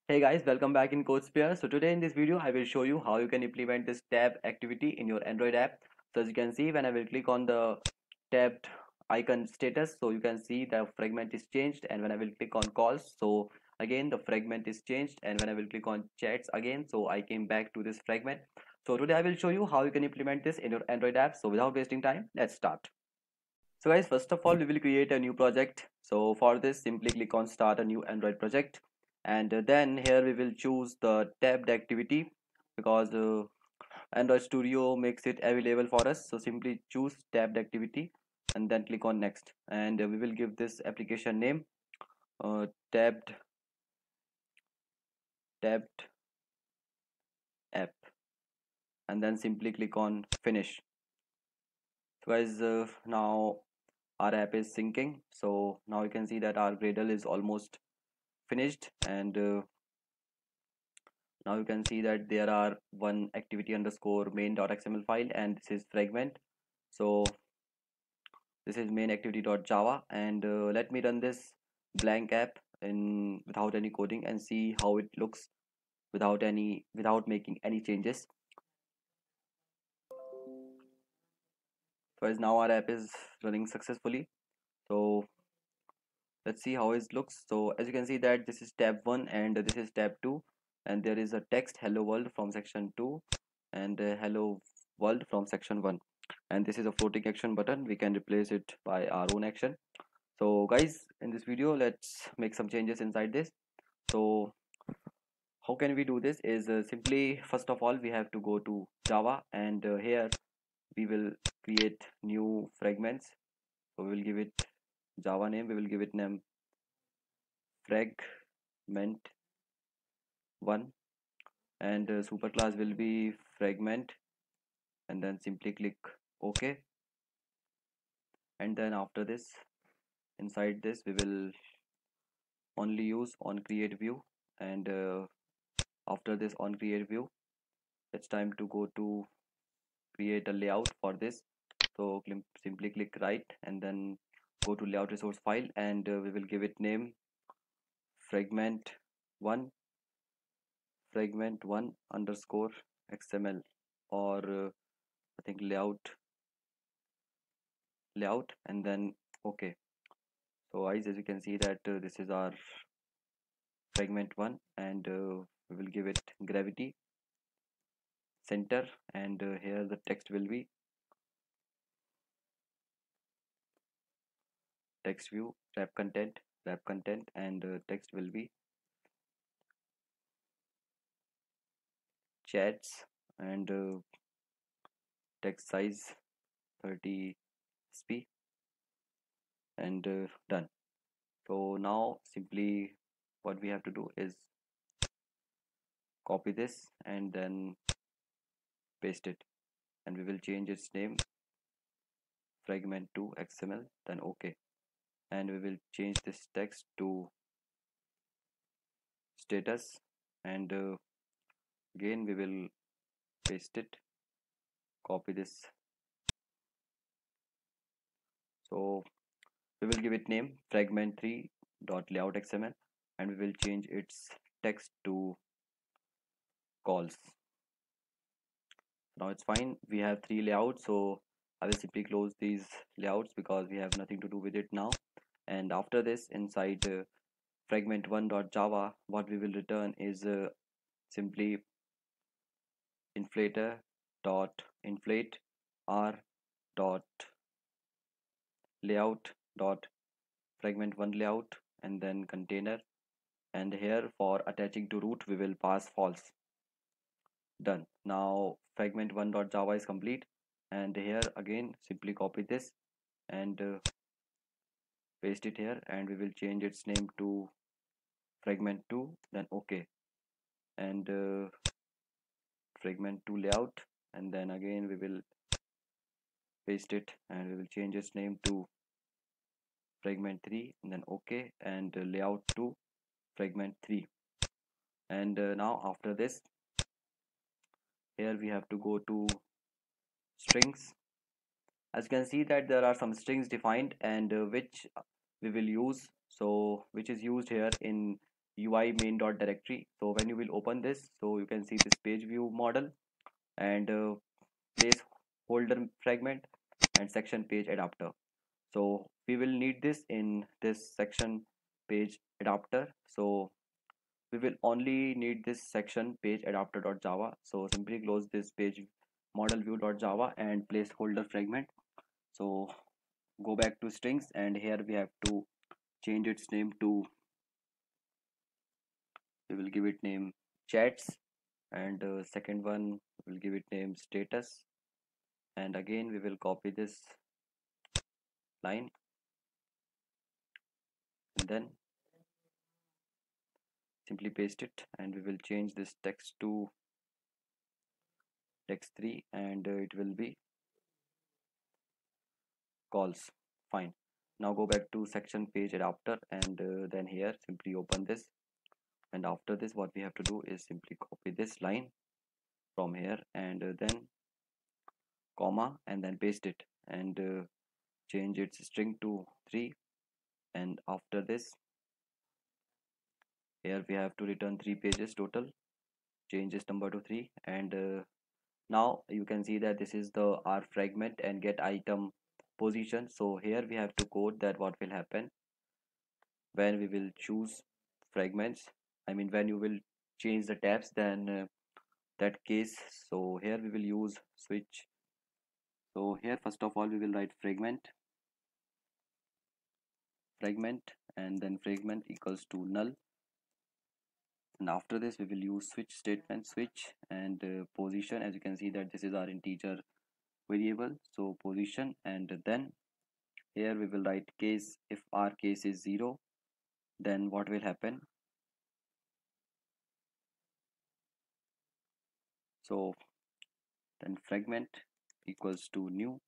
Hey guys, welcome back in CodeSphere. So today in this video, I will show you how you can implement this tab activity in your Android app. So as you can see, when I will click on the tabbed icon status, so you can see the fragment is changed. And when I will click on calls, so again the fragment is changed. And when I will click on chats again, so I came back to this fragment. So today I will show you how you can implement this in your Android app. So without wasting time, let's start. So guys, first of all, we will create a new project. So for this, simply click on start a new Android project. And then here we will choose the tabbed activity because Android Studio makes it available for us. So simply choose tabbed activity and then click on next. And we will give this application name tabbed tabbed app and then simply click on finish. So guys, now our app is syncing. So now you can see that our Gradle is almost finished and now you can see that there are one activity underscore main.xml file and this is fragment. So this is main activity.java and let me run this blank app in without any coding and see how it looks without making any changes. So as now our app is running successfully. So let's see how it looks. So as you can see that this is tab 1 and this is tab 2 and there is a text hello world from section 2 and hello world from section 1 and this is a floating action button. We can replace it by our own action. So guys, in this video let's make some changes inside this. So how can we do this is simply first of all we have to go to Java and here we will create new fragments. So we will give it Java name. We will give it name fragment 1 and superclass will be fragment and then simply click OK. And then after this, inside this we will only use on create view and after this on create view it's time to go to create a layout for this. So simply click right and then go to layout resource file and we will give it name fragment 1 fragment 1 underscore xml or I think layout and then okay. So guys, as you can see that this is our fragment 1 and we will give it gravity center and here the text will be text view wrap content and text will be chats and text size 30 sp and done. So now simply what we have to do is copy this and then paste it and we will change its name fragment to xml then okay and we will change this text to status and again we will paste it, copy this. So we will give it name fragment3 dot layout xml and we will change its text to calls. Now it's fine, we have three layouts, so I will simply close these layouts because we have nothing to do with it now. And after this, inside fragment1.java, what we will return is simply inflator dot inflate r dot layout dot fragment1 layout and then container, and here for attaching to root we will pass false. Done. Now fragment1.java is complete and here again simply copy this and paste it here and we will change its name to fragment2 then okay and fragment2 layout and then again we will paste it and we will change its name to fragment3 and then okay and layout to fragment3 and now after this here we have to go to strings. As you can see that there are some strings defined and which we will use, so which is used here in UI main dot directory. So when you will open this, so you can see this page view model and place holder fragment and section page adapter. So we will need this in this section page adapter. So we will only need this section page adapter.java. So simply close this page model view.java and placeholder fragment. So go back to strings, and here we have to change its name to, we will give it name chats, and second one we'll give it name status, and again we will copy this line and then simply paste it, and we will change this text to text 3, and it will be calls. Fine. Now go back to section page adapter, and then here simply open this, and after this what we have to do is simply copy this line from here, and then comma, and then paste it, and change its string to 3, and after this here we have to return 3 pages total, change this number to 3, and now you can see that this is the our fragment and get item position. So here we have to code that what will happen when we will choose fragments, I mean when you will change the tabs, then that case. So here we will use switch. So here first of all we will write fragment, and then fragment equals to null, and after this we will use switch statement, switch, and position. As you can see that this is our integer variable, so position, and then here we will write case. If our case is 0, then what will happen? So then fragment equals to new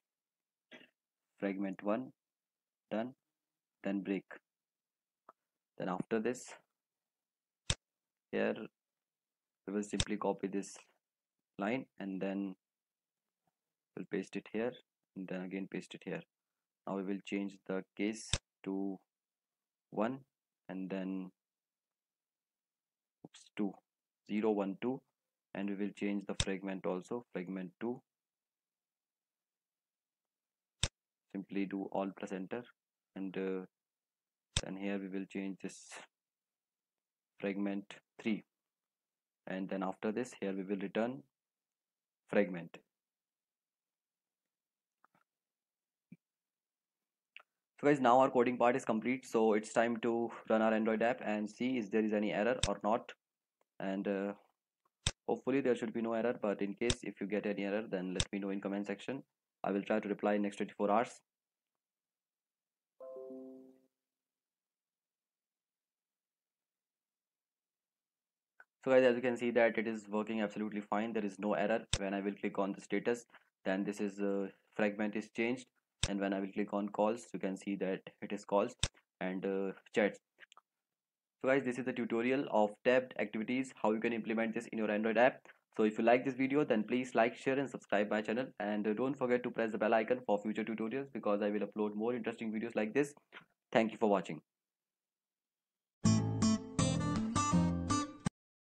fragment1, done, then break. Then after this here we will simply copy this line, and then we'll paste it here, and then again paste it here. Now we will change the case to 1, and then oops, 2, 0 1 2, and we will change the fragment also, fragment 2, simply do all plus enter, and then here we will change this fragment 3, and then after this here we will return fragment. So guys, now our coding part is complete, so it's time to run our Android app and see if there is any error or not, and hopefully there should be no error, but in case if you get any error, then let me know in comment section. I will try to reply in next 24 hours. So guys, as you can see that it is working absolutely fine. There is no error. When I will click on the status, then this is fragment is changed, and when I will click on calls, you can see that it is calls and chats. So guys, this is the tutorial of tabbed activities, how you can implement this in your Android app. So if you like this video, then please like, share and subscribe my channel, and don't forget to press the bell icon for future tutorials, because I will upload more interesting videos like this. Thank you for watching.